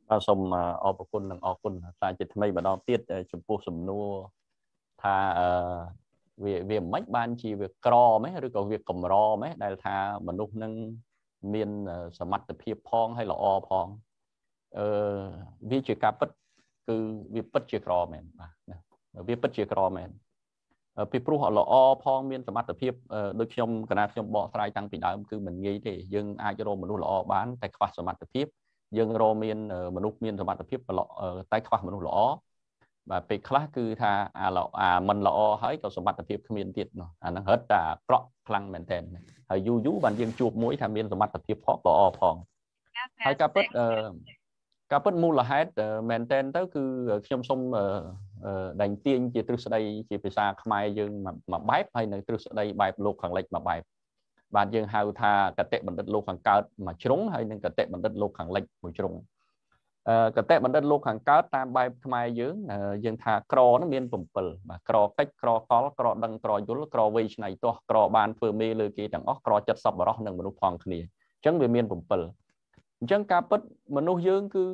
Và xong ở một quân là ở quân ta chỉ thay mà đo tiết chụp bộ sầm nua tha việc mấy ban chỉ việc cro mấy rồi còn việc cầm ro mấy đây tha mình lúc nâng miền sầm mặt tập hiệp phong hay là o phong vì chỉ cà pất cứ việc pất chỉ cro men việc pất chỉ cro menពីព្រោះល្អផងមានសមត្ថភាពដូចខ្ញុំកណាខ្ញុំបកស្រាយតាំងពីដើមគឺមិនងាយទេយើងអាចរកមនុស្សល្អបានតែខ្វះសមត្ថភាពយើងរកមានមនុស្សមានសមត្ថភាពតែខ្វះមនុស្សល្អបាទពេលខ្លះគឺថាអាមិនល្អហើយក៏សមត្ថភាពគ្មានទៀតនោះអាហ្នឹងរត់តែអាក្រក់ខ្លាំងមែនទែនហើយយូរបានយើងជួបមួយថាមានសមត្ថភាពផងល្អផងហើយការពិតមូលហេតុមែនទែនទៅគឺខ្ញុំសូមដេញទាញជាទ្រឹស្ដីជាភាសាខ្មែរយើងមួយបែបហើយនៅទ្រឹស្ដីបែបលោកខាងលិចមួយបែបបាទយើងហៅថាកតិបណ្ឌិតលោកខាងកើតមួយជ្រុងហើយនិងកតិបណ្ឌិតលោកខាងលិចមួយជ្រុងកតិបណ្ឌិតលោកខាងកើតតាមបែបខ្មែរយើងថាក្រនោះមាន7បាទក្រកិច្ចក្រកលក្រដឹងក្រយល់ក្រវៃឆ្នៃទាស់ក្របានធ្វើមេលើគេទាំងអស់ក្រចិត្តសប្បុរសនិងមនុស្សផងគ្នាអញ្ចឹងវាមាន7អញ្ចឹងការពិតមនុស្សយើងគឺ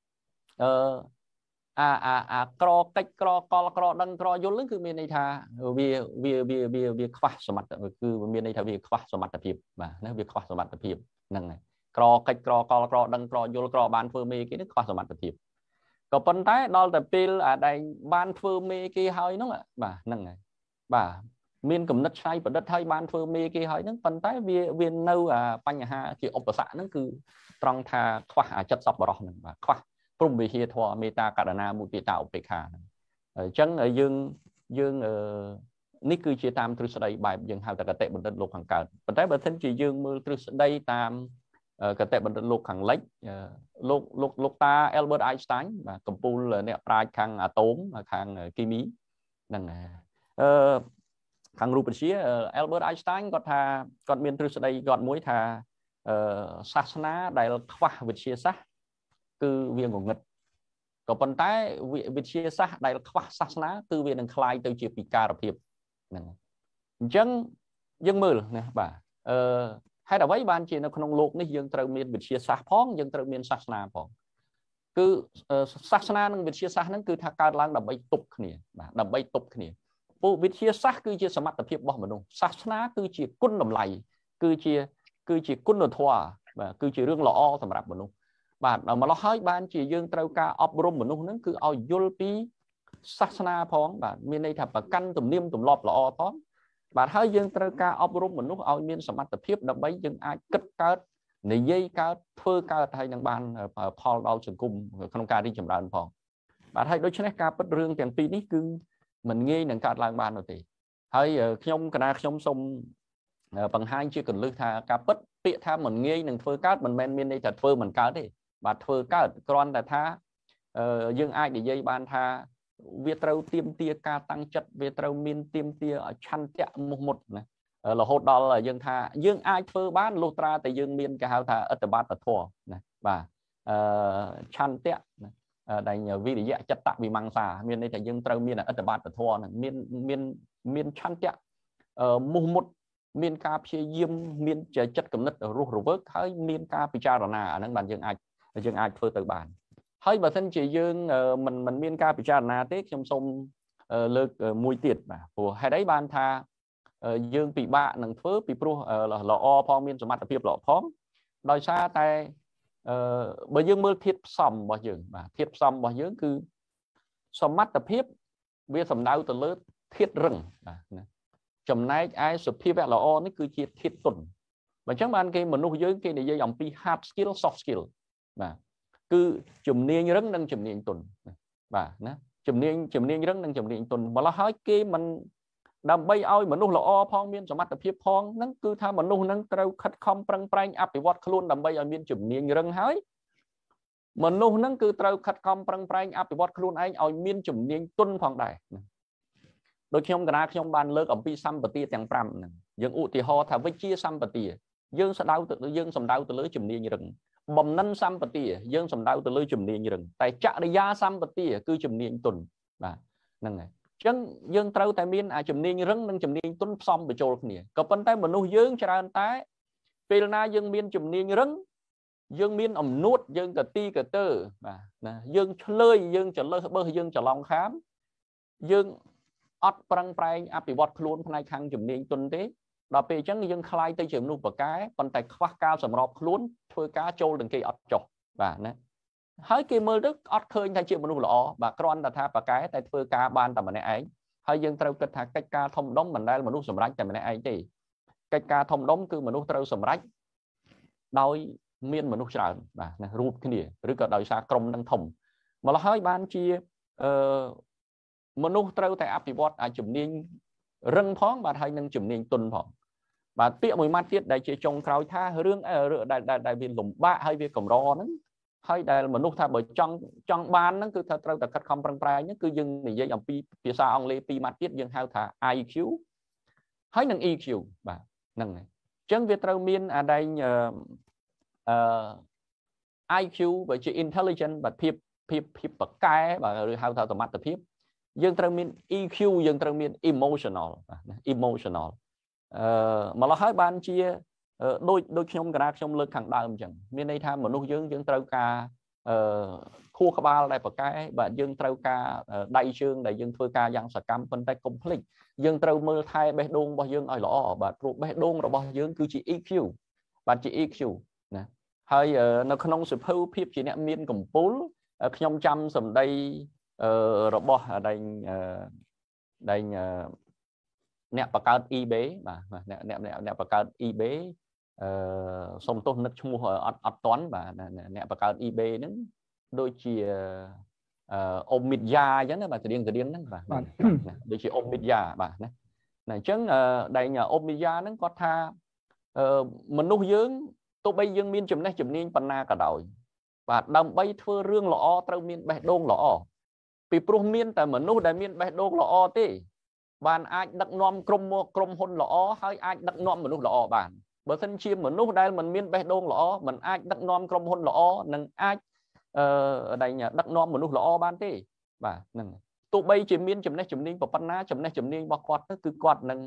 ក្រកិច្ចក្រកលក្រដឹងក្រយល់ហ្នឹងគឺមានន័យថាវាខ្វះសមត្ថគឺមានន័យថាវាខ្វះសមត្ថភាពបាទណាវាខ្វះសមត្ថភាពហ្នឹងហើយក្រកិច្ចក្រកលក្រដឹងក្រយល់ក្របានធ្វើមេគេនេះខ្វះសមត្ថភាពក៏ប៉ុន្តែដល់តែពេលដែលបានធ្វើមេគេហើយហ្នឹងបាទហ្នឹងហើយបាទមានគំនិតឆ្នៃប្រឌិតហើយបានធ្វើមេគេហើយហ្នឹងប៉ុន្តែវានៅបញ្ហាជាឧបសគ្គហ្នឹងគឺត្រង់ថាខ្វះចិត្តសប្បុរសហ្នឹងបាទខ្វះព្រមវិហារធម៌មេត្តាករុណាមុទិតាឧបេក្ខាហ្នឹងអញ្ចឹងយើងនេះគឺជាតាមទ្រឹស្ដីបែបយើងហៅថាកតិបណ្ឌិតលោកខាងកើតប៉ុន្តែបើមិនជាយើងមើលទ្រឹស្ដីតាមកតិបណ្ឌិតលោកខាងលិចលោកតា Albert Einstein បាទកំពូលអ្នកប្រាជ្ញខាងអាតូមខាងគីមីហ្នឹងខាងរូបវិទ្យា Albert Einstein គាត់មានទ្រឹស្ដីគាត់មួយថាសាសនាដែលខ្វះវិទ្យាសាស្ត្រគឺវាងងឹតក៏ប៉ុន្តែវិទ្យាសាស្ត្រដែលខ្វះសាសនាគឺវានឹងคล้ายទៅជាពិការភាពហ្នឹងអញ្ចឹងយើងមើលណាបាទហេតុអ្វីបានជានៅក្នុងโลกនេះយើងត្រូវមានវិទ្យាសាស្ត្រផងយើងត្រូវមានសាសនាផងគឺសាសនានិងវិទ្យាសាស្ត្រហ្នឹងគឺថាកើតឡើងដើម្បីទប់គ្នាបាទដើម្បីទប់គ្នាពួកវិទ្យាសាស្ត្រគឺជាសមត្ថភាពរបស់មនុស្សសាសនាគឺជាគុណតម្លៃគឺជាគុណធម៌បាទគឺជារឿងល្អសម្រាប់មនុស្សបាទម្ល៉េះហើយបានជាយើងត្រូវការអប់រំមនុស្សហ្នឹងគឺឲ្យយល់ពីសាសនាផងបាទមានន័យថាប្រកាន់ទំនៀមទម្លាប់ល្អផងបាទហើយយើងត្រូវការអប់រំមនុស្សឲ្យមានសមត្ថភាពដើម្បីយើងអាចគិតកើតនិយាយកើតធ្វើកើតហើយនឹងបានផលដល់សង្គមក្នុងការរីកចម្រើនផងបាទហើយដូច្នេះការពិតរឿងទាំងពីរនេះគឺមិនងាយនឹងកើតឡើងបាននោះទេហើយខ្ញុំសូមបង្ហាញជាកលឹះថាការពិតពាក្យថាមិនងាយនឹងធ្វើកើតមិនមែនមានន័យថាធ្វើមិនកើតទេបាទធ្វើកើតគ្រាន់តែថាយើងអាចនិយាយបានថាវាត្រូវទៀមទាការតាំងចិត្តវាត្រូវមានទៀមទាឆន្ទៈមុះមុតណារហូតដល់យើងថាយើងអាចធ្វើបានលុះត្រាតែយើងមានគេហៅថាអត្តបត្តធម៌ណាបាទឆន្ទៈដែលវិរិយៈចិត្តវិមង្សាមានន័យថាយើងត្រូវមានអត្តបត្តធម៌ហ្នឹងមានឆន្ទៈមុះមុតមានការព្យាយាមមានចិត្តគំនិតរស់រវើកហើយមានការពិចារណាអាហ្នឹងបានយើងអាចធ្វើទៅបានហើយបើមិនជាយើងមិនមានការពិចារណាទេខ្ញុំសូមលើកមួយទៀតបាទព្រោះហេតុអីបានថាយើងពិបាកនឹងធ្វើពីព្រោះល្អផងមានសមត្ថភាពល្អផងដោយសារតែបើយើងមើលធាតុផ្សំរបស់យើងបាទធាតុផ្សំរបស់យើងគឺសមត្ថភាពវាសំដៅទៅលើធាតុរឹងបាទណាចំណែកឯសភាវៈល្អនេះគឺជាធាតុទន់បើអញ្ចឹងបានគេមនុស្សយើងគេនិយាយអំពី hard skill soft skill បាទគឺជំនាញរឹងនិងជំនាញទន់បាទណាជំនាញរឹងនិងជំនាញទន់ម្ល៉េះហើយគេមិនដើម្បីឲ្យមនុស្សល្អផងមានសមត្ថភាពផងហ្នឹងគឺថាមនុស្សហ្នឹងត្រូវខិតខំប្រឹងប្រែងអភិវឌ្ឍខ្លួនដើម្បីឲ្យមានជំនាញរឹងហើយមនុស្សហ្នឹងគឺត្រូវខិតខំប្រឹងប្រែងអភិវឌ្ឍខ្លួនឯងឲ្យមានជំនាញទន់ផងដែរដូចខ្ញុំបានលើកអំពីសម្បទាទាំង5ហ្នឹងយើងឧទាហរណ៍ថាវិជ្ជាសម្បទាយើងសំដៅទៅលើជំនាញរឹងបំណិនសម្បទាយើងសំដៅទៅលើជំនាញរឹងតែចរិយាសម្បទាគឺជំនាញទន់បាទហ្នឹងហើយអញ្ចឹងយើងត្រូវតែមានជំនាញរឹងនិងជំនាញទន់ផ្សំបញ្ចូលគ្នាក៏ប៉ុន្តែមនុស្សយើងច្រើនតែពេលណាយើងមានជំនាញរឹង dương miên ẩm nuốt dương cả ti cả tơ mà dương lơi dương trở lơi bơ dương trở lòng khám dương ọt prang prai áp bị vọt luôn phần này khang chùm niên tuần thế đọc về chẳng dương khai tới chùm nụ bờ cái còn tại khoác cao sầm rọp luôn thôi cá trâu đừng cây ọt chọc và nè hơi kia mơ đức ọt khơi thay chịu nụ lọ và con đã tha bờ cái tại thôi cá ban tầm này ấy hơi dương trâu kết thạc cách ca thông đóng mình đây mà nụ sầm rách tầm này ấy thì cách ca thông đóng cứ mà nụ trâu sầm rách đôi miên mà nụ sờ và rụp cái gì rồi cả đời xa crom đang thùng mà là hơi ban chiaมนุษย์ត្រូវតែអភិវឌ្ឍជំនាញរឹងផងបាទហើយនឹងជំនាញទន់ផងបាទពាក្យមួយម៉ាត់ទៀតដែលជាចុងក្រោយថារឿងដែលវាលំបាកហើយវាកម្រហ្នឹងហើយដែលមនុស្សថាបើចង់បានហ្នឹងគឺថាត្រូវតែខិតខំប្រឹងប្រែងហ្នឹងគឺយើងនិយាយអំពីភាសាអង់គ្លេសពីរម៉ាត់ទៀតយើងហៅថា IQ ហើយនឹង EQ បាទហ្នឹងហើយអញ្ចឹងវាត្រូវមានអាដែងIQ បើជា intelligent បាទភាពបកែបាទឬហៅថាសមត្ថភាពយើងត្រូវមាន EQ យើងត្រូវមាន emotional មកឡោះហើយបានជាដូចខ្ញុំកណាខ្ញុំលើកខាងដើមអញ្ចឹងមានន័យថាមនុស្សយើងត្រូវការខួរក្បាលដែលបកែបាទយើងត្រូវការដៃជើងដែលយើងធ្វើការយ៉ាងសកម្មប៉ុន្តែកុំភ្លេចយើងត្រូវមើលថែបេះដូងរបស់យើងឲ្យល្អបាទព្រោះបេះដូងរបស់យើងគឺជា EQ បាទជា EQ ណាហើយនៅក្នុងសភៅភាពជាអ្នកមានកម្ពូលខ្ញុំចាំសម្ដីរបស់ដែងអ្នកបង្កើត eBay បាទអ្នកបង្កើត eBay សុំទោសនឹកឈ្មោះអត់តន់បាទអ្នកបង្កើត eBay ហ្នឹងដូចជាអ៊ំមីតយ៉ាអញ្ចឹងណាបាទស្តៀងហ្នឹងបាទដូចជាអ៊ំមីតយ៉ាបាទណាអញ្ចឹងដែងអ៊ំមីតយ៉ាហ្នឹងគាត់ថាមនុស្សយើងទោះបីយើងមានចំណេះជំនាញប៉ុណ្ណាក៏ដោយបាទដើម្បីធ្វើរឿងល្អត្រូវមានបេះដូងល្អពីព្រោះមានតែមនុស្សដែលមានបេះដូងល្អទេបានអាចដឹកនាំក្រុមហ៊ុនល្អហើយអាចដឹកនាំមនុស្សល្អបានបើមិនជាមនុស្សដែលមិនមានបេះដូងល្អមិនអាចដឹកនាំក្រុមហ៊ុនល្អនឹងអាចដឹកនាំមនុស្សល្អបានទេបាទហ្នឹងទោះបីជាមានចំណេះជំនាញប៉ុណ្ណាចំណេះជំនាញរបស់គាត់ទៅគឺគាត់នឹង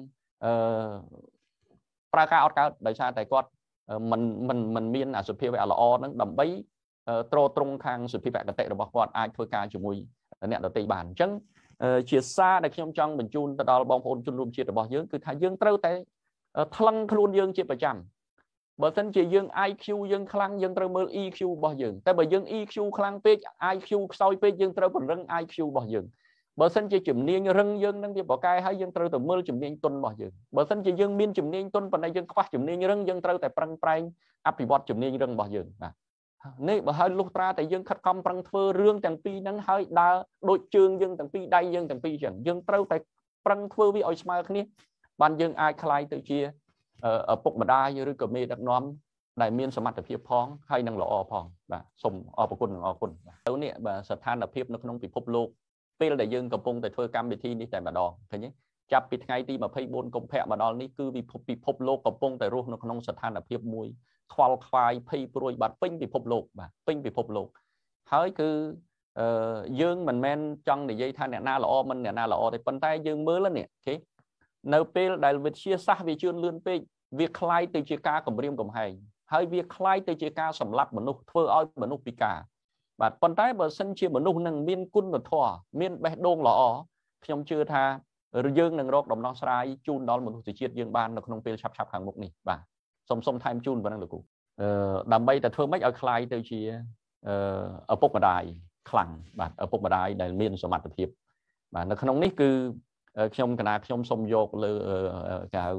ប្រើការអត់កើតដោយសារតែគាត់មិនមានអាសុភាវៈល្អហ្នឹងដើម្បីទ្រទ្រង់ខាងសុភាវគតិរបស់គាត់អាចធ្វើការជាមួយអ្នកដទៃបានអញ្ចឹងជាសារដែលខ្ញុំចង់បញ្ជូនទៅដល់បងប្អូនជនរួមជាតិរបស់យើងគឺថាយើងត្រូវតែថ្លឹងខ្លួនយើងជាប្រចាំបើមិនជាយើង IQ យើងខ្លាំងយើងត្រូវមើល EQ របស់យើងតែបើយើង EQ ខ្លាំងពេក IQ ខ្សោយពេកយើងត្រូវពង្រឹង IQ របស់យើងបើមិនជាជំនាញរឹងយើងនឹងវាប្រកែហើយយើងត្រូវតែមើលជំនាញទន់របស់យើងបើមិនជាយើងមានជំនាញទន់ប៉ុន្តែយើងខ្វះជំនាញរឹងយើងត្រូវតែប្រឹងប្រែងអភិវឌ្ឍជំនាញរឹងរបស់យើងបាទនេះបើហើយលុះត្រាតែយើងខិតខំប្រឹងធ្វើរឿងទាំងពីរហ្នឹងហើយដើរដូចជើងយើងទាំងពីរដៃយើងទាំងពីរចឹងយើងត្រូវតែប្រឹងធ្វើវាឲ្យស្មើគ្នាបានយើងអាចคล้ายទៅជាឪពុកម្ដាយឬក៏មេដឹកនាំដែលមានសមត្ថភាពផងហើយនឹងល្អផងបាទសូមអរគុណនឹងអរគុណទៅនេះបាទស្ថានភាពនៅក្នុងពិភពលោកពេលដែលយើងកំពុងតែធ្វើកម្មវិធីនេះតែម្ដងឃើញទេចាប់ពីថ្ងៃទី24កុម្ភៈមកដល់នេះគឺពិភពលោកកំពុងតែរស់នៅក្នុងស្ថានភាពមួយខ្វល់ខ្វាយភ័យព្រួយបាត់ពេញពិភពលោកបាទពេញពិភពលោកហើយគឺយើងមិនមែនចង់និយាយថាអ្នកណាល្អមិនអ្នកណាល្អទេប៉ុន្តែយើងមើលនេះអូខេនៅពេលដែលវិទ្យាសាស្ត្រវាជឿនលឿនពេកវាคล้ายទៅជាការគំរាមកំហែងហើយវាคล้ายទៅជាការសម្លាប់មនុស្សធ្វើឲ្យមនុស្សពិការបាទប៉ុន្តែបើសិនជាមនុស្សនឹងមានគុណធម៌មានបេះដូងល្អខ្ញុំជឿថាយើងនឹងរកដំណោះស្រាយជូនដល់មនុស្សជាតិយើងបាននៅក្នុងពេលឆាប់ខាងមុខនេះបាទសុំថែមជូនប៉ុណ្ណឹងលោកគ្រូដើម្បីតែធ្វើម៉េចឲ្យคล้ายទៅជាឪពុកម្ដាយខ្លាំងបាទឪពុកម្ដាយដែលមានសមត្ថភាពបាទនៅក្នុងនេះគឺខ្ញុំកណាខ្ញុំសូមយកលើគេហៅ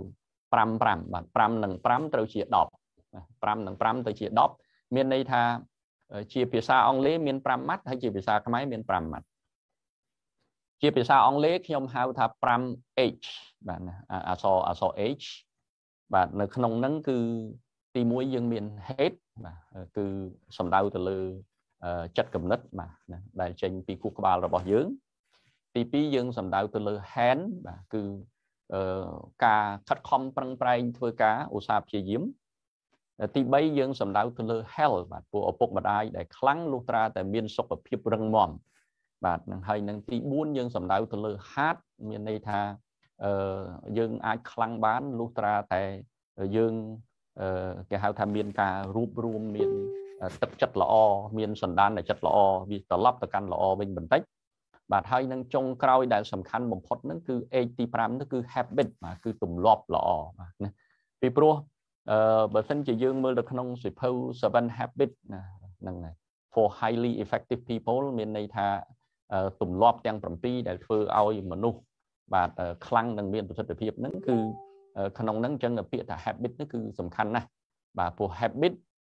5បាទ5និង5ត្រូវជា10 5និង5ទៅជា10មានន័យថាជាភាសាអង់គ្លេសមាន5ម៉ាត់ហើយជាភាសាខ្មែរមាន5ម៉ាត់ជាភាសាអង់គ្លេសខ្ញុំហៅថា 5H បាទអក្សរ H បាទនៅក្នុងហ្នឹងគឺទី1យើងមាន head បាទគឺសំដៅទៅលើចិត្តគំនិតបាទដែលចេញពីខួរក្បាលរបស់យើងទី2យើងសំដៅទៅលើ hand បាទគឺការខិតខំប្រឹងប្រែងធ្វើការឧស្សាហ៍ព្យាយាមទី3យើងសំដៅទៅលើ health បាទពួកឪពុកម្ដាយដែលខ្លាំងលុះត្រាតែមានសុខភាពរឹងមាំបាទនឹងហើយនឹងទី4យើងសំដៅទៅលើ heart មានន័យថាយើងអាចខ្លាំងបានលុះត្រាតែយើងគេហៅថាមានការរួបរวมមានទឹកចិត្តល្អមានសន្តានដែលចិត្តល្អវាត្រឡប់ទៅកាន់ល្អវិញបន្តិចបាទហើយនឹងចុងក្រោយដែលសំខាន់បំផុតហ្នឹងគឺឯកទី5ហ្នឹងគឺ habit បាទគឺទម្លាប់ល្អបាទណាពីព្រោះបើសិនជាយើងមើលទៅក្នុងសៀវភៅ Seven Habits ណាហ្នឹងហើយ for highly effective people មានន័យថាទម្លាប់ទាំង7ដែលធ្វើឲ្យមនុស្សបាទខ្លាំងនិងមានប្រសិទ្ធភាពហ្នឹងគឺក្នុងហ្នឹងអញ្ចឹងពាក្យថា habit នេះគឺសំខាន់ណាស់បាទព្រោះ habit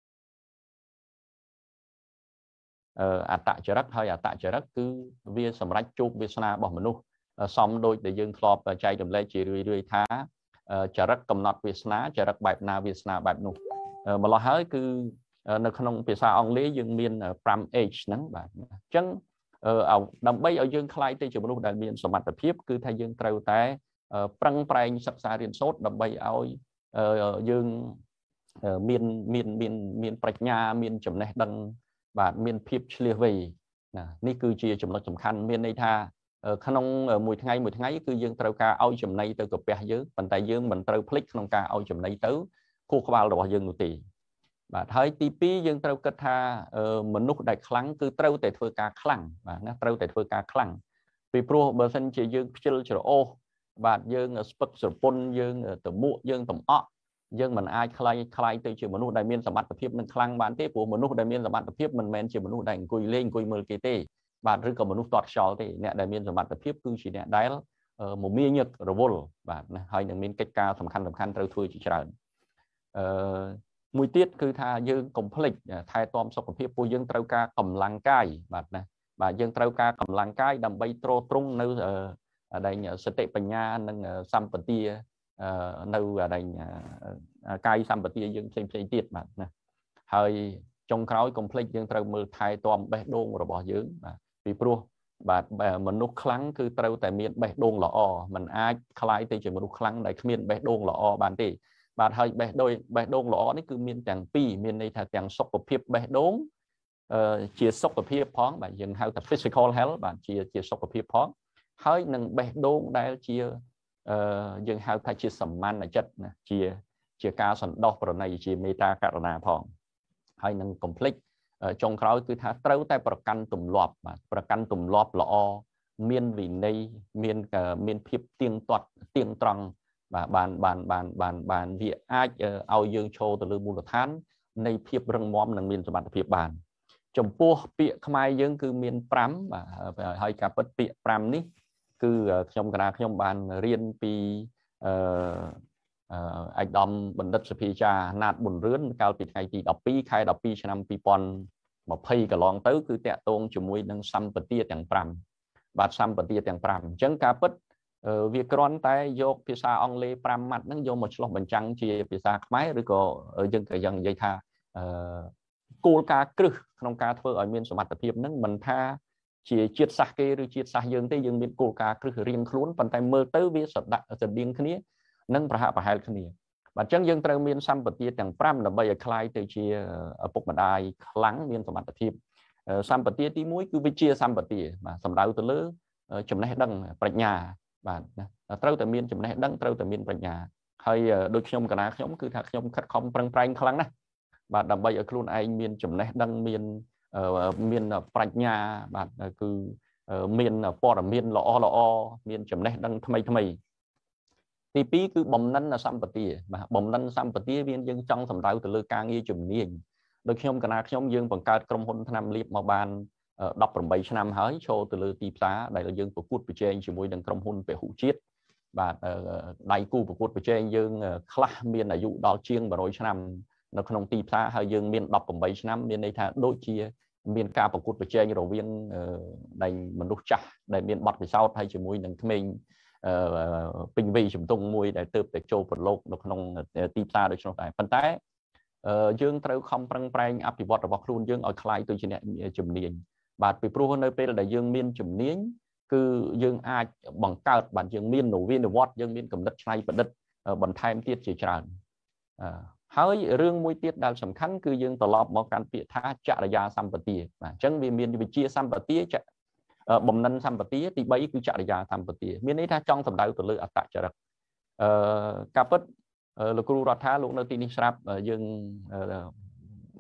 អត្តចរិតហើយអត្តចរិតគឺវាសម្រាប់ជោគវាសនារបស់មនុស្សសមដូចដែលយើងធ្លាប់ចែករំលែកជារឿយៗថាចរិតកំណត់វាសនាចរិតបែបណាវាសនាបែបនោះម្ល៉េះហើយគឺនៅក្នុងភាសាអង់គ្លេសយើងមាន 5H ហ្នឹងបាទអញ្ចឹងដើម្បីឲ្យយើងខ្លាយទៅជាមនុស្សដែលមានសមត្ថភាពគឺថាយើងត្រូវតែប្រឹងប្រែងសិក្សារៀនសូត្រដើម្បីឲ្យយើងមានប្រាជ្ញាមានចំណេះដឹងបាទមានភាពឆ្លៀសវៃណានេះគឺជាចំណុចសំខាន់មានន័យថាក្នុងមួយថ្ងៃគឺយើងត្រូវការឲ្យចំណីទៅកាពះយើងប៉ុន្តែយើងមិនត្រូវភ្លេចក្នុងការឲ្យចំណីទៅខួរក្បាលរបស់យើងនោះទេបាទហើយទី2យើងត្រូវគិតថាមនុស្សដែលខ្លាំងគឺត្រូវតែធ្វើការខ្លាំងបាទណាត្រូវតែធ្វើការខ្លាំងពីព្រោះបើសិនជាយើងខ្ជិលច្រអូសបាទយើងស្ពឹកស្រពន់យើងតមួកយើងតំអក់យើងមិនអាចខ្លាយទៅជាមនុស្សដែលមានសមត្ថភាពនឹងខ្លាំងបានទេព្រោះមនុស្សដែលមានសមត្ថភាពមិនមែនជាមនុស្សដែលអង្គុយលេងអង្គុយមើលគេទេបាទឬក៏មនុស្សទាត់ខ្យល់ទេអ្នកដែលមានសមត្ថភាពគឺជាអ្នកដែលមមាញឹករវល់បាទណាហើយនឹងមានកិច្ចការសំខាន់ត្រូវធ្វើជាច្រើនមួយទៀតគឺថាយើងកុំភ្លេចថែទាំសុខភាពពួកយើងត្រូវការកម្លាំងកាយបាទណាបាទយើងត្រូវការកម្លាំងកាយដើម្បីទ្រទ្រង់នៅដែលសតិបញ្ញានិងសម្បទានៅដែលកាយសម្បទាយើងផ្សេងទៀតបាទណាហើយចុងក្រោយកុំភ្លេចយើងត្រូវមើលថែទាំបេះដូងរបស់យើងបាទពីព្រោះបាទមនុស្សខ្លាំងគឺត្រូវតែមានបេះដូងល្អมันអាចคล้ายទៅជាមនុស្សខ្លាំងដែលគ្មានបេះដូងល្អបានទេបាទហើយបេះដូងល្អនេះគឺមានទាំងពីរមានន័យថាទាំងសុខភាពបេះដូងជាសុខភាពផងបាទយើងហៅថា physical health បាទជាសុខភាពផងហើយនឹងបេះដូងដែលជាយើងហៅថាជាសមានចិត្តណាជាការសន្តោសប្រណីជាមេត្តាករុណាផងហើយនឹងកុំភ្លេចចុងក្រោយគឺថាត្រូវតែប្រកាន់ទម្លាប់បាទប្រកាន់ទម្លាប់ល្អមានវិន័យមានភាពទៀងទាត់ទៀងត្រង់បាទបានវាអាចឲ្យយើងឈរទៅលើមូលដ្ឋាននៃភាពរឹងមាំនិងមានសមត្ថភាពបានចំពោះពាក្យខ្មែរយើងគឺមាន5បាទហើយការពិតពាក្យ5នេះគឺខ្ញុំបានរៀនពីឯកឧត្តមបណ្ឌិតសុភាចារណាតប៊ុនរឿនកាលពីថ្ងៃទី12ខែ12ឆ្នាំ2020កន្លងទៅគឺតាក់ទងជាមួយនឹងសម្បទាទាំង5បាទសម្បទាទាំង5អញ្ចឹងការពិតវាគ្រាន់តែយកភាសាអង់គ្លេស5ម៉ាត់ហ្នឹងយកមកឆ្លុះបញ្ចាំងជាភាសាខ្មែរឬក៏យើងក៏យ៉ាងនិយាយថាគោលការណ៍គ្រឹះក្នុងការធ្វើឲ្យមានសមត្ថភាពហ្នឹងមិនថាជាជាតិសាសន៍គេឬជាតិសាសន៍យើងទេយើងមានគោលការណ៍គ្រឹះរៀងខ្លួនប៉ុន្តែមើលទៅវាស្រដៀងគ្នានិងប្រហាក់ប្រហែលគ្នាបាទអញ្ចឹងយើងត្រូវមានសម្បទាទាំង5ដើម្បីឲ្យคล้ายទៅជាឪពុកម្ដាយខ្លាំងមានសមត្ថភាពសម្បទាទី1គឺវិជ្ជាសម្បទាបាទសំដៅទៅលើចំណេះដឹងប្រាជ្ញាបាទណាត្រូវតែមានចំណេះដឹងត្រូវតែមានប្រាជ្ញាហើយដូចខ្ញុំគឺថាខ្ញុំខិតខំប្រឹងប្រែងខ្លាំងណាស់បាទដើម្បីឲ្យខ្លួនឯងមានចំណេះដឹងមានប្រាជ្ញាបាទគឺមានព័ត៌មានល្អមានចំណេះដឹងថ្មីទី2គឺបំណិនសម្បទាបាទបំណិនសម្បទាវាយើងចង់សម្ដៅទៅលើការងារជំនាញដូចខ្ញុំយើងបង្កើតក្រុមហ៊ុនថ្នាំលាបមកបាន18ឆ្នាំហើយចូលទៅលើទីផ្សារដែលយើងប្រកួតប្រជែងជាមួយនឹងក្រុមហ៊ុនពហុជាតិបាទដៃគូប្រកួតប្រជែងយើងខ្លះមានអាយុដល់ជាង100ឆ្នាំនៅក្នុងទីផ្សារហើយយើងមាន18ឆ្នាំមានន័យថាដូចជាមានការប្រកួតប្រជែងរវាងដែលមនុស្សចាស់ដែលមានបទពិសោធន៍ហើយជាមួយនឹងក្មេងពេញវ័យជំទង់មួយដែលទើបតែចូលប្រឡូកនៅក្នុងទីផ្សារដូច្នោះដែរប៉ុន្តែយើងត្រូវខំប្រឹងប្រែងអភិវឌ្ឍរបស់ខ្លួនយើងឲ្យคล้ายទៅជាអ្នកជំនាញបាទពីព្រោះនៅពេលដែលយើងមានជំនាញគឺយើងអាចបង្កើតបាទយើងមាននវានុវត្តន៍យើងមានគំនិតច្នៃប្រឌិតបន្ថែមទៀតជាច្រើនហើយរឿងមួយទៀតដែលសំខាន់គឺយើងត្រឡប់មកកាន់ពាក្យថាចរិយាសម្បទាបាទអញ្ចឹងវាមានវិជ្ជាសម្បទាបំណិនសម្បទាទី3គឺចរិយាសម្បទាមានន័យថាចង់សម្ដៅទៅលើអត្តចរិតការពិតលោកគ្រូរដ្ឋាលោកនៅទីនេះស្រាប់យើង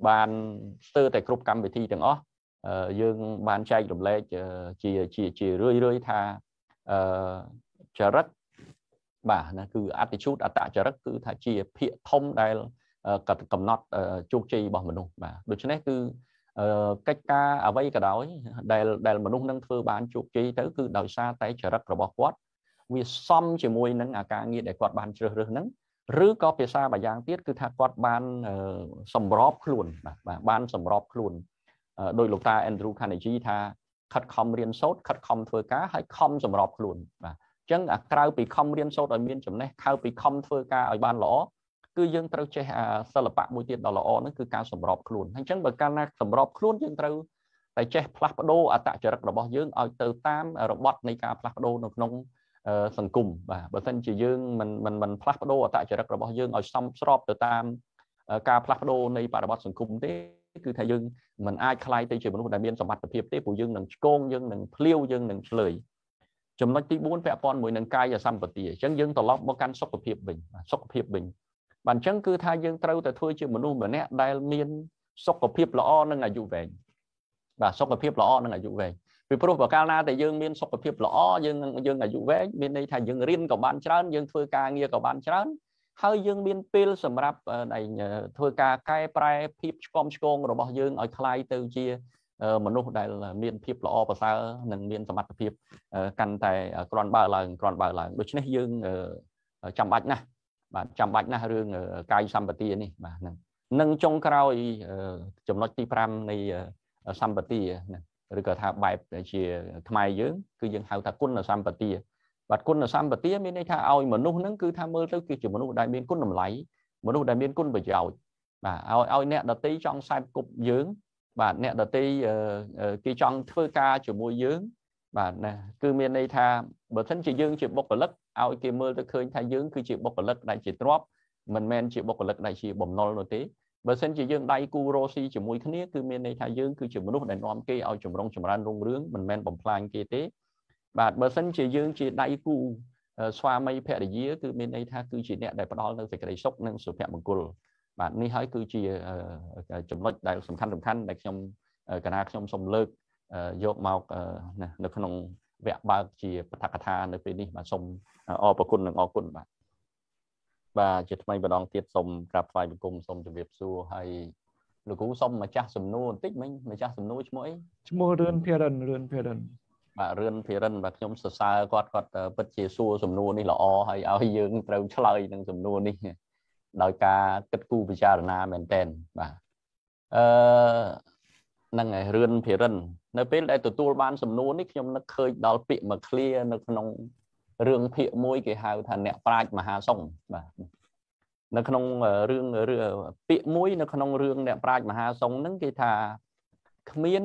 ban sơ tại group cam về thiទាំងអស់យើងបានចែករំលែកជារឿយថាចរិតបាទណាគឺ attitude អត្តចរិតគឺថាជាភាគធំដែលកំណត់ជោគជ័យរបស់មនុស្សបាទដូច្នេះគឺកិច្ចការអ្វីក៏ដោយដែលមនុស្សនឹងធ្វើបានជោគជ័យទៅគឺដោយសារតែចរិតរបស់គាត់វាសមជាមួយនឹងអាការងារដែលគាត់បានជ្រើសរើសហ្នឹងឬក៏ភាសាមួយយ៉ាងទៀតគឺថាគាត់បានសម្របខ្លួនបាទបានសម្របខ្លួនដោយលោកតា Andrew Carnegie ថាខិតខំរៀនសូត្រខិតខំធ្វើការហើយខំសម្របខ្លួនបាទអញ្ចឹងក្រៅពីខំរៀនសូត្រឲ្យមានចំណេះក្រៅពីខំធ្វើការឲ្យបានល្អគឺយើងត្រូវចេះសិល្បៈមួយទៀតដ៏ល្អហ្នឹងគឺការសម្របខ្លួនអញ្ចឹងបើកាលណាសម្របខ្លួនយើងត្រូវតែចេះផ្លាស់ប្ដូរអត្តចរិតរបស់យើងឲ្យទៅតាមរបត់នៃការផ្លាស់ប្ដូរនៅក្នុងសង្គមបាទបើមិនជាយើងមិនផ្លាស់ប្ដូរអត្តចរិតរបស់យើងឲ្យសមស្របទៅតាមការផ្លាស់ប្ដូរនៃបរិបទសង្គមទេគឺថាយើងមិនអាចខ្លាយទៅជាមនុស្សដែលមានសមត្ថភាពទេព្រោះយើងនឹងឆ្កងយើងនឹងភ្លាវយើងនឹងឆ្លើយចំណុចទី4ពាក់ព័ន្ធមួយនឹងកាយសម្បទាអញ្ចឹងយើងត្រឡប់មកកាន់សុខភាពវិញបាទអញ្ចឹងគឺថាយើងត្រូវតែធ្វើជាមនុស្សម្នាក់ដែលមានសុខភាពល្អនិងអាយុវែងបាទសុខភាពល្អនិងអាយុវែងពីព្រោះបើកាលណាតែយើងមានសុខភាពល្អយើងអាយុវែងមានន័យថាយើងរៀនក៏បានច្រើនយើងធ្វើការងារក៏បានច្រើនហើយយើងមានពេលសម្រាប់ធ្វើការកែប្រែភាពឆ្កងរបស់យើងឲ្យคล้ายទៅជាមនុស្សដែលមានភាពល្អប្រសើរនិងមានសមត្ថភាពកាន់តែគ្រាន់បើឡើងដូច្នេះយើងចាំបាច់ណាស់បាទចាំបាច់ណាស់រឿងកាយសម្បទានេះបាទនឹងចុងក្រោយចំណុចទី5នៃសម្បទាឬក៏ថាបែបជាខ្មែរយើងគឺយើងហៅថាគុណសម្បទាបាទគុណសម្បទាមានន័យថាឲ្យមនុស្សហ្នឹងគឺថាមើលទៅគឺជាមនុស្សដែលមានគុណតម្លៃមនុស្សដែលមានគុណប្រយោជន៍បាទឲ្យអ្នកដទៃចង់ខ្សែគប់យើងបាទអ្នកដទៃគេចង់ធ្វើការជាមួយយើងបាទណាគឺមានន័យថាបើមិនជាយើងជាបុគ្គលិកឲ្យគេមើលទៅឃើញថាយើងគឺជាបុគ្គលិកដែលជាទ្រព្យមិនមែនជាបុគ្គលិកដែលជាបំណុលនោះទេបើមិនជាយើងដៃគូរស់ស៊ីជាមួយគ្នាគឺមានន័យថាយើងគឺជាមនុស្សដែលនាំគេឲ្យចម្រុងចម្រើនរុងរឿងមិនមែនបំផ្លាញគេទេបាទបើមិនជាយើងជាដៃគូស្វាមីភរិយាគឺមានន័យថាគឺជាអ្នកដែលផ្ដល់នូវសេចក្តីសុខនិងសុភមង្គលបាទនេះហើយគឺជាចំណុចដែលសំខាន់ដែលខ្ញុំកណាខ្ញុំសូមលើកយកមកនៅក្នុងវគ្គបើកជាបឋកថានៅពេលនេះបាទសូមអរគុណនិងអរគុណបាទជាថ្មីម្ដងទៀតសូមក្រាបថ្វាយបង្គំសូមជម្រាបសួរហើយលោកគ្រូសូមម្ចាស់សំណួរបន្តិចមិញម្ចាស់សំណួរឈ្មោះអីឈ្មោះរឿនភិរិនបាទរឿនភិរិនបាទខ្ញុំសរសើរគាត់ពិតជាសួរសំណួរនេះល្អហើយឲ្យយើងត្រូវឆ្លើយនឹងសំណួរនេះដោយការគិតគូរពិចារណាមែនទែនបាទហ្នឹងហើយរឿនភិរិននៅពេលដែលទទួលបានសំណួរនេះខ្ញុំនឹកឃើញដល់ពាក្យមួយឃ្លានៅក្នុងរឿងភាគមួយគេហៅថាអ្នកប្រាជ្ញមហាសង្ឃបាទនៅក្នុងរឿងពាក្យមួយនៅក្នុងរឿងអ្នកប្រាជ្ញមហាសង្ឃហ្នឹងគេថាគ្មាន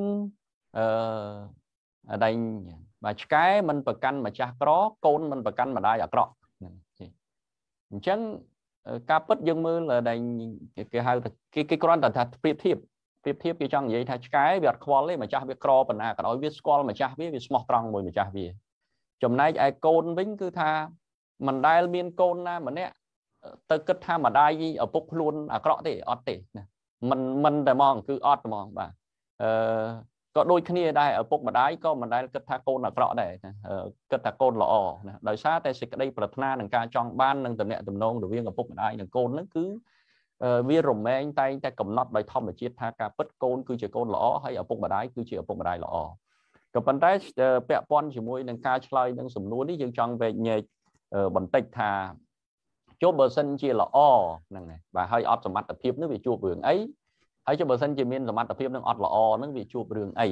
ដែលបាទឆ្កែមិនប្រកាន់ម្ចាស់ក្រកូនមិនប្រកាន់ម្ដាយអាក្រក់អញ្ចឹងការពិតយើងមើលដែលគេហៅថាគេគ្រាន់តែថាប្រៀបធៀបគេចង់និយាយថាឆ្កែវាអត់ខ្វល់ទេម្ចាស់វាក្រប៉ុណ្ណាក៏ដោយវាស្គាល់ម្ចាស់វាស្មោះត្រង់មួយម្ចាស់វាចំណែកឯកូនវិញគឺថាមិនដែលមានកូនណាម្នាក់ទៅគិតថាម្ដាយឪពុកខ្លួនអាក្រក់ទេអត់ទេមិនតែហ្មងគឺអត់ហ្មងបាទក៏ដូចគ្នាដែរឪពុកម្ដាយក៏មិនដែលគិតថាកូនអាក្រក់ដែរគិតថាកូនល្អណាដោយសារតែសេចក្តីប្រាថ្នានិងការចង់បាននឹងតំណែងតំណងរវាងឪពុកម្ដាយនិងកូនហ្នឹងគឺវារមែងតែងតែកំណត់ដោយធម្មជាតិថាការពិតកូនគឺជាកូនល្អហើយឪពុកម្ដាយគឺជាឪពុកម្ដាយល្អក៏ប៉ុន្តែពាក់ព័ន្ធជាមួយនឹងការឆ្លើយនឹងសំណួរនេះយើងចង់វែកញែកបន្តិចថាចុះបើសិនជាល្អហ្នឹងហើយបាទហើយអត់សមត្ថភាពនោះវាជួបរឿងអីហើយចុះបើសិនជាមានសមត្ថភាពនឹងអត់ល្អហ្នឹងវាជួបរឿងអី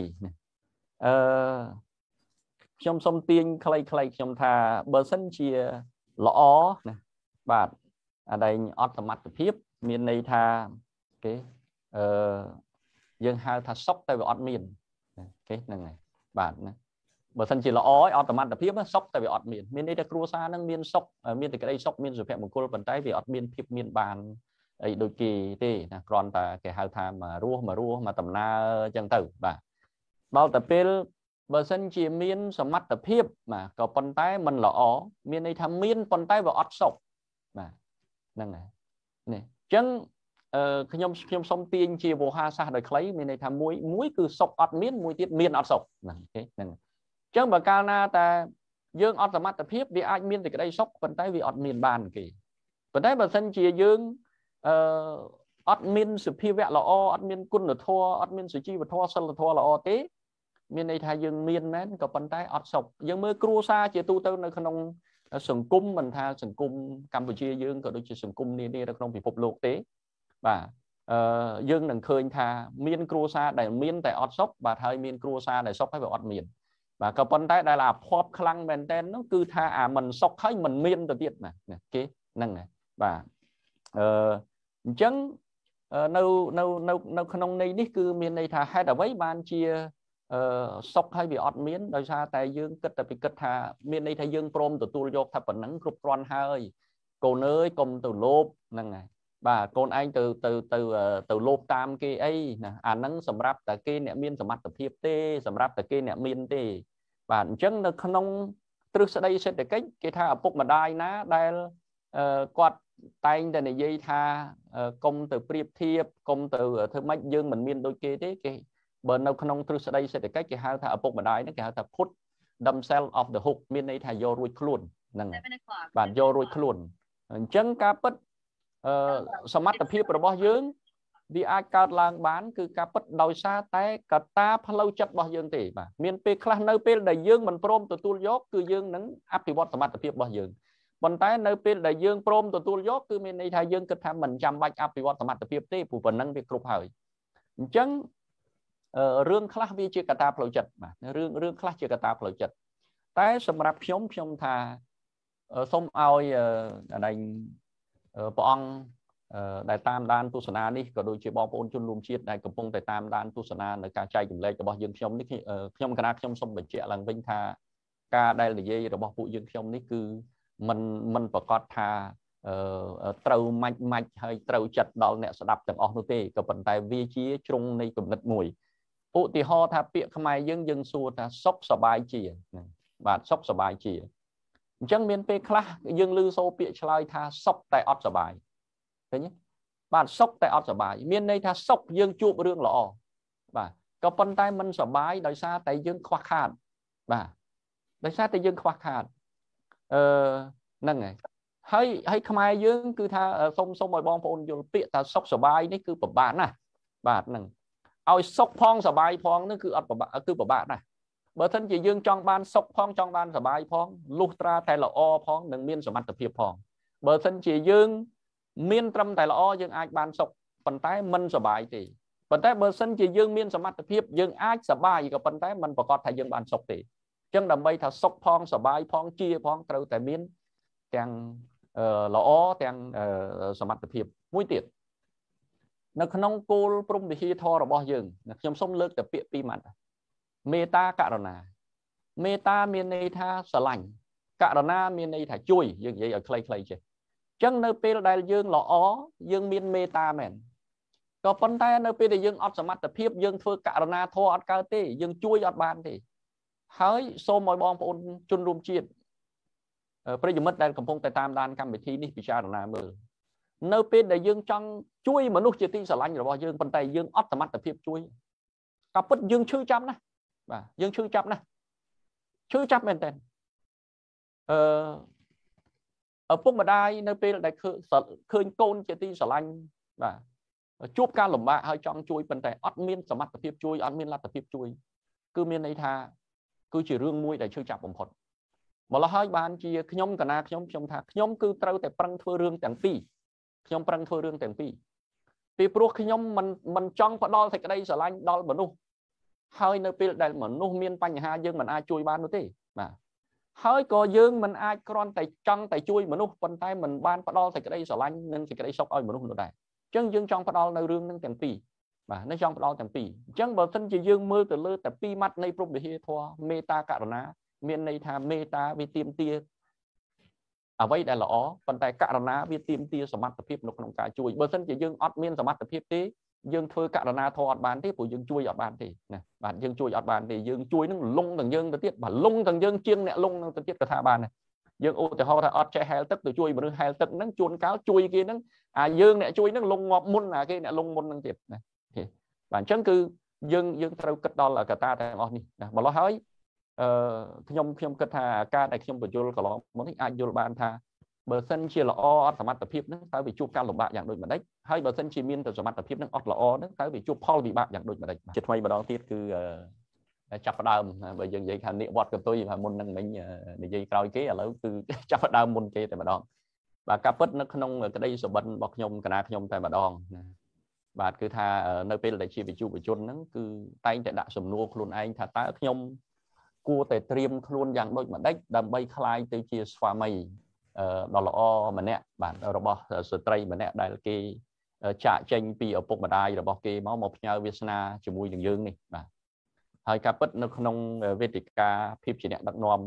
ខ្ញុំសូមទាញខ្លីៗខ្ញុំថាបើសិនជាល្អណាបាទអាដែលអត់សមត្ថភាពមានន័យថាគេយើងហៅថាសុខតែវាអត់មានគេហ្នឹងហើយបាទណាបើសិនជាល្អឲ្យអត់សមត្ថភាពសុខតែវាអត់មានន័យថាគ្រួសារហ្នឹងមានសុខមានតែក្តីសុខមានសុភមង្គលប៉ុន្តែវាអត់មានភាពមានបានអីដូចគេទេណាគ្រាន់តែគេហៅថាមករស់មកដំណើរអញ្ចឹងទៅបាទដល់តែពេលបើសិនជាមានសមត្ថភាពបាទក៏ប៉ុន្តែមិនល្អមានន័យថាមានប៉ុន្តែវាអត់សុខបាទហ្នឹងហើយនេះអញ្ចឹងខ្ញុំសុំទាញជាវោហាសាស្ត្រដោយខ្លីមានន័យថាមួយគឺសុកអត់មានមួយទៀតមានអត់សុកហ្នឹងហ្នឹងអញ្ចឹងបើកាលណាតែយើងអត់សមត្ថភាពវាអាចមានតែក្តីសុកប៉ុន្តែវាអត់មានបានគេប៉ុន្តែបើសិនជាយើងអត់មានសភាវៈល្អអត់មានគុណធម៌អត់មានសុជីវធម៌សិលធម៌ល្អទេមានន័យថាយើងមានមែនក៏ប៉ុន្តែអត់សុខយើងមើលគ្រួសារជាទូទៅនៅក្នុងសង្គមមិនថាសង្គមកម្ពុជាយើងក៏ដូចជាសង្គមនានានៅក្នុងពិភពលោកទេបាទយើងនឹងឃើញថាមានគ្រួសារដែលមានតែអត់សុខបាទហើយមានគ្រួសារដែលសុខហើយវាអត់មានបាទក៏ប៉ុន្តែដែលអាភ័ព្វខ្លាំងមែនតើនោះគឺថាអាមិនសុខហើយមិនមានទៅទៀតណាគេហ្នឹងហើយបាទអញ្ចឹងនៅក្នុងន័យនេះគឺមានន័យថាហេតុអ្វីបានជាសុខហើយវាអត់មានដោយសារតែយើងគិតតែពីគិតថាមានន័យថាយើងព្រមទទួលយកថាប៉ុណ្ណឹងគ្រប់គ្រាន់ហើយកូនអើយកុំទៅលោភហ្នឹងហើយបាទកូនឯងទៅលោភតាមគេអីណាអាហ្នឹងសម្រាប់តែគេអ្នកមានសមត្ថភាពទេសម្រាប់តែគេអ្នកមានទេបាទអញ្ចឹងនៅក្នុងទ្រឹស្ដីសេដ្ឋកិច្ចគេថាឪពុកម្ដាយណាដែលគាត់តែងតែនិយាយថាកុំទៅប្រៀបធៀបកុំទៅធ្វើម៉េចយើងមិនមានដូចគេទេគេបើនៅក្នុងទ្រឹស្ដីសេដ្ឋកិច្ចគេហៅថាឪពុកម្ដាយហ្នឹងគេហៅថា put themselves off the hook មានន័យថាយករួចខ្លួនហ្នឹងបាទយករួចខ្លួនអញ្ចឹងការពិតសមត្ថភាពរបស់យើងវាអាចកើតឡើងបានគឺការពិតដោយសារតែកត្តាផ្លូវចិត្តរបស់យើងទេបាទមានពេលខ្លះនៅពេលដែលយើងមិនព្រមទទួលយកគឺយើងនឹងអភិវឌ្ឍសមត្ថភាពរបស់យើងប៉ុន្តែនៅពេលដែលយើងព្រមទទួលយកគឺមានន័យថាយើងគិតថាមិនចាំបាច់អភិវឌ្ឍសមត្ថភាពទេព្រោះប៉ុណ្ណឹងវាគ្រប់ហើយអញ្ចឹងរឿងខ្លះវាជាកត្តាផ្លូវចិត្តបាទរឿងខ្លះជាកត្តាផ្លូវចិត្តតែសម្រាប់ខ្ញុំថាសូមឲ្យអានេះព្រះអង្គដែលតាមដានទស្សនានេះក៏ដូចជាបងប្អូនជនរួមជាតិដែលកំពុងតែតាមដានទស្សនានៅការចែកម្លែករបស់យើងខ្ញុំនេះខ្ញុំសូមបញ្ជាក់ឡើងវិញថាការដែលនិយាយរបស់ពួកយើងខ្ញុំនេះគឺមិនប្រកាសថាត្រូវម៉ាច់ហើយត្រូវចិត្តដល់អ្នកស្ដាប់ទាំងអស់នោះទេក៏ប៉ុន្តែវាជាជ្រុងនៃគំនិតមួយឧទាហរណ៍ថាពាក្យខ្មែរយើងសួរថាសុខសប្បាយជាបាទសុខសប្បាយជាអញ្ចឹងមានពេលខ្លះយើងឮសូរពាក្យឆ្លើយថាសុខតែអត់សប្បាយឃើញទេបាទសុខតែអត់សប្បាយមានន័យថាសុខយើងជួបរឿងល្អបាទក៏ប៉ុន្តែមិនសប្បាយដោយសារតែយើងខ្វះខាតបាទដោយសារតែយើងខ្វះខាតហ្នឹងហើយខ្មែរយើងគឺថាសុំឲ្យបងប្អូនយល់ពាក្យថាសុខសប្បាយនេះគឺពិបាកណាស់បាទហ្នឹងឲ្យសុខផងសប្បាយផងនេះគឺអត់ពិបាកគឺពិបាកណាស់បើមិនជាយើងចង់បានសុខផងចង់បានសប្បាយផងលុះត្រាតែល្អផងនិងមានសមត្ថភាពផងបើមិនជាយើងមានត្រឹមតែល្អយើងអាចបានសុខប៉ុន្តែមិនសប្បាយទេប៉ុន្តែបើមិនជាយើងមានសមត្ថភាពយើងអាចសប្បាយក៏ប៉ុន្តែមិនប្រកាសថាយើងបានសុខទេអញ្ចឹងដើម្បីថាសុខផងសប្បាយផងជាផងត្រូវតែមានទាំងល្អទាំងសមត្ថភាពមួយទៀតនៅក្នុងគោលព្រំវិហារធម៌របស់យើងខ្ញុំសូមលើកតែពាក្យពីរម៉ាត់មេត្តាករុណាមេត្តាមានន័យថាស្រឡាញ់ករុណាមានន័យថាជួយយើងនិយាយឲ្យខ្លីៗចេះអញ្ចឹងនៅពេលដែលយើងល្អយើងមានមេត្តាមែនក៏ប៉ុន្តែនៅពេលដែលយើងអត់សមត្ថភាពយើងធ្វើករុណាធម៌អត់កើតទេយើងជួយអត់បានទេហើយសូមឲ្យបងប្អូនជនរួមជាតិប្រិយមិត្តដែលកំពុងតែតាមដានកម្មវិធីនេះពិចារណាមើលនៅពេលដែលយើងចង់ជួយមនុស្សជាទីស្រឡាញ់របស់យើងប៉ុន្តែយើងអត់សមត្ថភាពជួយក៏ពិតយើងឈឺចាប់ណាស់បាទយើងឈឺចាប់ណាស់ឈឺចាប់មែនតើឪពុកម្ដាយនៅពេលដែលឃើញកូនជាទីស្រឡាញ់បាទជួបការលំបាកហើយចង់ជួយប៉ុន្តែអត់មានសមត្ថភាពជួយអត់មានលទ្ធភាពជួយគឺមានន័យថាគឺជារឿងមួយដែលឈឺចាប់បំផុតម្ល៉េះហើយបានជាខ្ញុំកណាខ្ញុំថាខ្ញុំគឺត្រូវតែប្រឹងធ្វើរឿងទាំងពីរខ្ញុំប្រឹងធ្វើរឿងទាំងពីរពីព្រោះខ្ញុំមិនចង់ផ្ដល់សេចក្តីស្រឡាញ់ដល់មនុស្សហើយនៅពេលដែលមនុស្សមានបញ្ហាយើងមិនអាចជួយបាននោះទេបាទហើយក៏យើងមិនអាចគ្រាន់តែចង់តែជួយមនុស្សប៉ុន្តែមិនបានផ្ដល់សេចក្តីស្រឡាញ់និងសេចក្តីសុខឲ្យមនុស្សនោះដែរអញ្ចឹងយើងចង់ផ្ដល់នៅរឿងនឹងទាំងពីរបាទនៅចង់ផ្ដល់ទាំងពីរអញ្ចឹងបើមិនជាយើងមើលទៅលើតែពីរម៉ាត់នៃព្រហ្មវិហារធម៌មេត្តាករុណាមានន័យថាមេត្តាវាទាមទារអ្វីដែលល្អប៉ុន្តែករុណាវាទាមទារសមត្ថភាពនៅក្នុងការជួយបើមិនជាយើងអត់មានសមត្ថភាពទេយើងធ្វើករុណាធម៌អត់បានទេព្រោះយើងជួយអត់បានទេណាបាទយើងជួយអត់បានទេយើងជួយនឹងលងទាំងយើងទៅទៀតបាទលងទាំងយើងជាងអ្នកលងនឹងទៅទៀតក៏ថាបានដែរ dương ô thì họថាអត់ចេះហែលទឹកទៅជួយមនុស្សហែលទឹកហ្នឹងជួនកាលជួយគេហ្នឹងអាយើងអ្នកជួយហ្នឹងលងងាប់មុនអាគេអ្នកលងមុនហ្នឹងទៀតណាបាទអញ្ចឹងគឺយើងត្រូវគិតដល់កត្តាទាំងអស់នេះណាម្ល៉េះហើយខ្ញុំគិតថាការដែលខ្ញុំបញ្យល់កន្លងមកនេះអាចយល់បានថាបើសិនជាល្អអត់សមត្ថភាពហ្នឹងតើវាជួបការលំបាកយ៉ាងដូចម្ដេចហើយបើសិនជាមានតែសមត្ថភាពហ្នឹងអត់ល្អហ្នឹងតើវាជួបផលវិបាកយ៉ាងដូចម្ដេចជាថ្មីម្ដងទៀតគឺចាប់ផ្ដើមបើយើងនិយាយថានិវត្តកតុយមុនហ្នឹងមិញនិយាយក្រោយគេឥឡូវគឺចាប់ផ្ដើមមុនគេតែម្ដងបាទការពិតនៅក្នុងក្តីសុបិនរបស់ខ្ញុំកណាខ្ញុំតែម្ដងណាបាទគឺថានៅពេលដែលជាវិជ្ជាជនហ្នឹងគឺតែងតែដាក់សំណួរខ្លួនឯងថាតើខ្ញុំគួរតែត្រៀមខ្លួនយ៉ាងដូចម្ដេចដើម្បីក្លាយទៅជាស្វាមីដ៏ល្អម្នាក់បាទរបស់ស្ត្រីម្នាក់ដែលគេចាកចេញពីឪពុកម្ដាយរបស់គេមកផ្ញើវាសនាជាមួយនឹងយើងនេះបាទហើយការពិតនៅក្នុងវេទិកាភាពជាអ្នកដឹកនាំ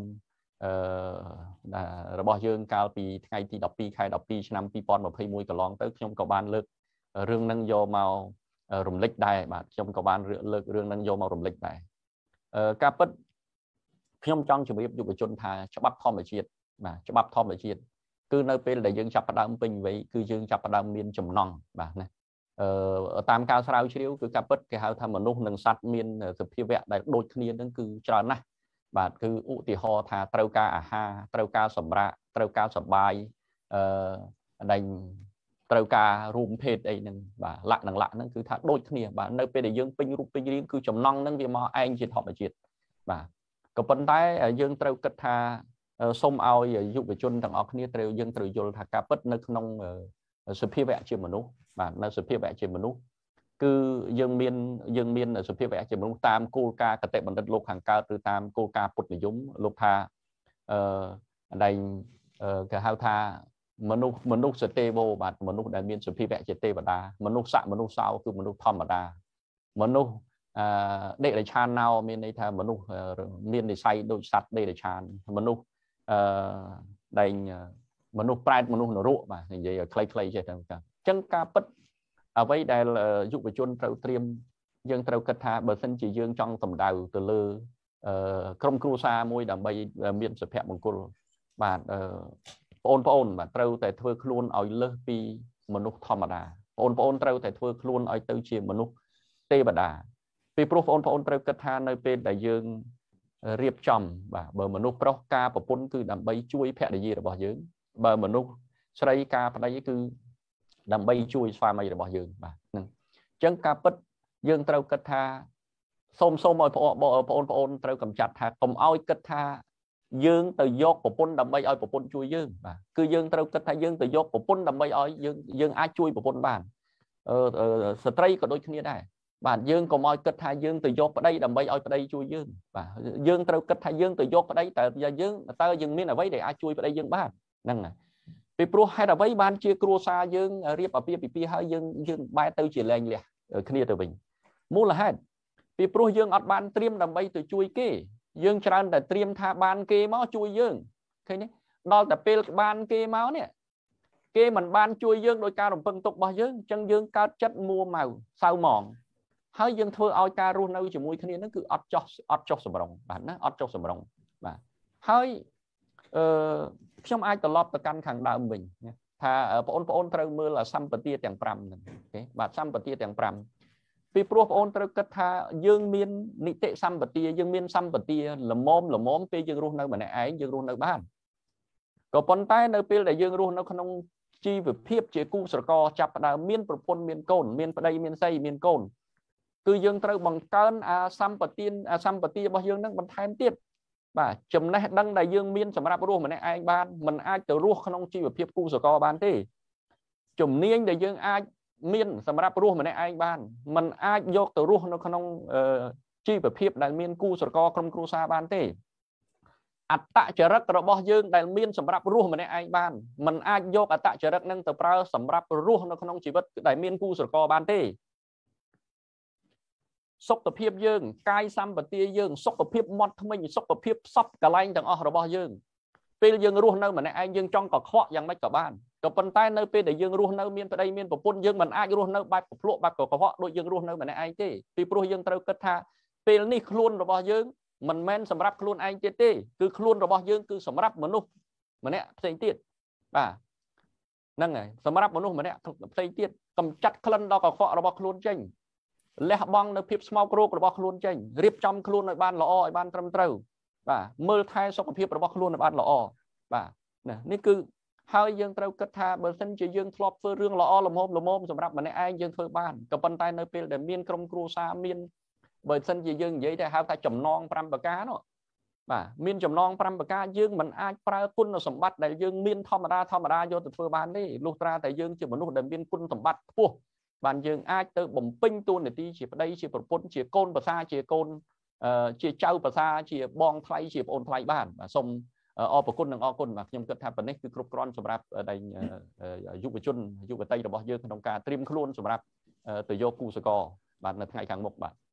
របស់យើងកាលពីថ្ងៃទី12ខែ12ឆ្នាំ2021កន្លងទៅខ្ញុំក៏បានលើករឿងនឹងយកមករំលេចដែរបាទខ្ញុំក៏បានលើករឿងនឹងយកមករំលេចដែរការពិតខ្ញុំចង់ជម្រាបយុវជនថាច្បាប់ធម្មជាតិបាទច្បាប់ធម្មជាតិគឺនៅពេលដែលយើងចាប់ផ្ដើមពេញវ័យគឺយើងចាប់ផ្ដើមមានចំណង់បាទណាតាមការស្រាវជ្រាវគឺការពិតគេហៅថាមនុស្សនិងសត្វមានសភាវៈដែលដូចគ្នានឹងគឺច្រើនណាស់បាទគឺឧទាហរណ៍ថាត្រូវការអាហារត្រូវការសម្រាកត្រូវការសប្បាយដែលត្រូវការរួមភេទអីហ្នឹងបាទលក្ខណៈហ្នឹងគឺថាដូចគ្នាបាទនៅពេលដែលយើងពេញរូបពេញរាងគឺចំណង់ហ្នឹងវាមកឯងជាធម្មជាតិបាទក៏ប៉ុន្តែយើងត្រូវគិតថាសូមឲ្យយុវជនទាំងអស់គ្នាយើងត្រូវយល់ថាការពិតនៅក្នុងសភាវៈជាមនុស្សបាទនៅសភាវៈជាមនុស្សគឺយើងមានសភាវៈជាមនុស្សតាមគោលការណ៍កតេបណ្ឌិតលោកខាងកើតឬតាមគោលការណ៍ពុទ្ធនិយមលោកថាដែលគេហៅថាមនុស្សសទេវបាទមនុស្សដែលមានសភាវៈជាទេវតាមនុស្សស័កមនុស្សសោគឺមនុស្សធម្មតាមនុស្សដេរឆានណោមានន័យថាមនុស្សមាននិស្ស័យដូចសត្វដេរឆានមនុស្សដែលមនុស្សប្រែតមនុស្សនរកបាទនិយាយឲ្យខ្លីៗចេះតែអញ្ចឹងការពិតអ្វីដែលយុវជនត្រូវត្រៀមយើងត្រូវគិតថាបើសិនជាយើងចង់សម្ដៅទៅលើក្រុមគ្រួសារមួយដើម្បីមានសុភមង្គលបាទបងប្អូនបាទត្រូវតែធ្វើខ្លួនឲ្យលើសពីមនុស្សធម្មតាបងប្អូនត្រូវតែធ្វើខ្លួនឲ្យទៅជាមនុស្សទេវតាពីព្រោះបងប្អូនត្រូវគិតថានៅពេលដែលយើងរៀបចំបាទបើមនុស្សប្រុសការប្រពន្ធគឺដើម្បីជួយភរិយារបស់យើងបើមនុស្សស្រីការប្តីគឺដើម្បីជួយស្វាមីរបស់យើងបាទហ្នឹងអញ្ចឹងការពិតយើងត្រូវគិតថាសូមឲ្យបងប្អូនត្រូវកំចាត់ថាកុំឲ្យគិតថាយើងទៅយកប្រពន្ធដើម្បីឲ្យប្រពន្ធជួយយើងបាទគឺយើងត្រូវគិតថាយើងទៅយកប្រពន្ធដើម្បីឲ្យយើងអាចជួយប្រពន្ធបានស្ត្រីក៏ដូចគ្នាដែរបាទយើងកុំឲ្យគិតថាយើងទៅយកប្តីដើម្បីឲ្យប្តីជួយយើងបាទយើងត្រូវគិតថាយើងទៅយកប្តីតើយើងមានអ្វីដែលអាចជួយប្តីយើងបានហ្នឹងហើយពីព្រោះហេតុអ្វីបានជាគ្រួសារយើងរៀបអាពាហ៍ពិពាហ៍ហើយយើងបែរទៅជាលែងលះគ្នាទៅវិញមូលហេតុពីព្រោះយើងអត់បានត្រៀមដើម្បីទៅជួយគេយើងច្រើនតែត្រៀមថាបានគេមកជួយយើងឃើញទេដល់តែពេលបានគេមកនេះគេមិនបានជួយយើងដោយការរំពឹងទុករបស់យើងអញ្ចឹងយើងកើតចិត្តមួម៉ៅសៅហ្មងហើយយើងធ្វើឲ្យការរស់នៅជាមួយគ្នាហ្នឹងគឺអត់ចុះសម្រងបាទណាអត់ចុះសម្រងបាទហើយខ្ញុំអាចត្រឡប់ទៅកាន់ខាងដើមវិញថាបងប្អូនត្រូវមើលសម្បទាទាំង5ហ្នឹងអូខេបាទសម្បទាទាំង5ពីព្រោះបងប្អូនត្រូវគិតថាយើងមាននីតិសម្បទាយើងមានសម្បទាល្មមពេលយើងរស់នៅម្នាក់ឯងយើងរស់នៅបានក៏ប៉ុន្តែនៅពេលដែលយើងរស់នៅក្នុងជីវភាពជាគូស្រករចាប់ផ្ដើមមានប្រពន្ធមានកូនមានប្តីមានស្រីមានកូនគឺយើងត្រូវបង្កើនសម្បទារបស់យើងនឹងបន្ថែមទៀតបាទចំណេះដឹងដែលយើងមានសម្រាប់រស់ម្នាក់ឯងបានมันអាចទៅរស់ក្នុងជីវភាពគូស្រករបានទេជំនាញដែលយើងអាចមានសម្រាប់រស់ម្នាក់ឯងបានมันអាចយកទៅរស់នៅក្នុងជីវភាពដែលមានគូស្រករក្រុមគ្រួសារបានទេអត្តចរិតរបស់យើងដែលមានសម្រាប់រស់ម្នាក់ឯងបានมันអាចយកអត្តចរិតនឹងទៅប្រើសម្រាប់រស់នៅក្នុងជីវិតដែលមានគូស្រករបានទេសុខភាពយើងកាយសម្បទាយើងសុខភាពមាត់ធ្មេញសុខភាពសពកន្លែងទាំងអស់របស់យើងពេលយើងរស់នៅម្នាក់ឯងយើងចង់កខ្វក់យ៉ាងម៉េចក៏បានក៏ប៉ុន្តែនៅពេលដែលយើងរស់នៅមានប្តីមានប្រពន្ធយើងមិនអាចរស់នៅបែបប្រភ្លក់បែបកខ្វក់ដូចយើងរស់នៅម្នាក់ឯងទេពីព្រោះយើងត្រូវគិតថាពេលនេះខ្លួនរបស់យើងមិនមែនសម្រាប់ខ្លួនឯងទៀតទេគឺខ្លួនរបស់យើងគឺសម្រាប់មនុស្សម្នាក់ផ្សេងទៀតបាទហ្នឹងហើយសម្រាប់មនុស្សម្នាក់ផ្សេងទៀតកំចាត់ក្លិនដល់កខ្វក់របស់ខ្លួនចេញលះបង់នៅភាពស្មោករោគរបស់ខ្លួនចេញរៀបចំខ្លួនឲ្យបានល្អឲ្យបានត្រឹមត្រូវបាទមើលថែសុខភាពរបស់ខ្លួនឲ្យបានល្អបាទនេះគឺហើយយើងត្រូវគិតថាបើសិនជាយើងធ្លាប់ធ្វើរឿងល្អល្មមសម្រាប់ម្នាក់ឯងយើងធ្វើបានក៏ប៉ុន្តែនៅពេលដែលមានក្រុមគ្រួសារមានបើសិនជាយើងនិយាយតែហៅថាចំណង5ប្រការនោះបាទមានចំណង5ប្រការយើងមិនអាចប្រើគុណសម្បត្តិដែលយើងមានធម្មតាយកទៅធ្វើបានទេលុះត្រាតែយើងជាមនុស្សដែលមានគុណសម្បត្តិខ្ពស់បានយើងអាចទៅបំពេញតួនាទីជាប្តីជាប្រពន្ធជាកូនប្រសារជាកូនជាចៅប្រសារជាបងថ្លៃជាប្អូនថ្លៃបានបាទសូមអរគុណនិងអរគុណបាទខ្ញុំគិតថាប៉ុណ្ណេះគឺគ្រប់គ្រាន់សម្រាប់ដែលយុវជនយុវតីរបស់យើងក្នុងការត្រៀមខ្លួនសម្រាប់ទៅយកគូសកលបាទនៅថ្ងៃខាងមុខបាទ